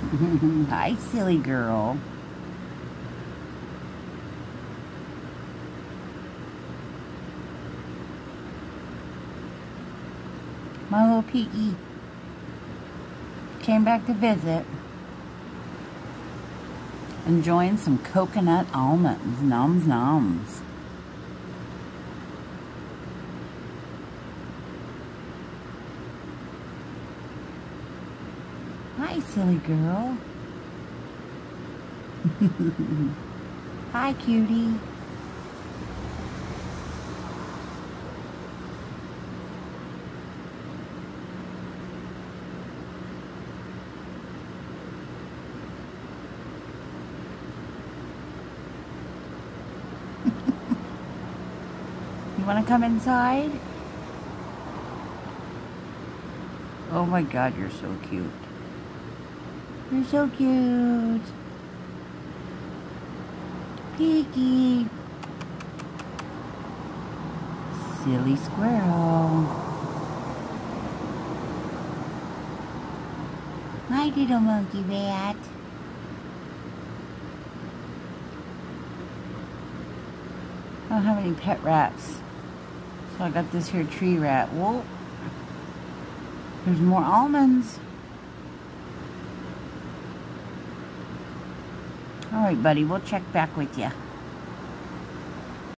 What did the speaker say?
Hi, silly girl. My little piggy came back to visit. Enjoying some coconut almonds. Noms noms. Hi, silly girl. Hi, cutie. You want to come inside? Oh my God, you're so cute. You're so cute. Piggy. Silly squirrel. Hi, little monkey rat. I don't have any pet rats. So I got this here tree rat. Whoa. There's more almonds. All right, buddy, we'll check back with you.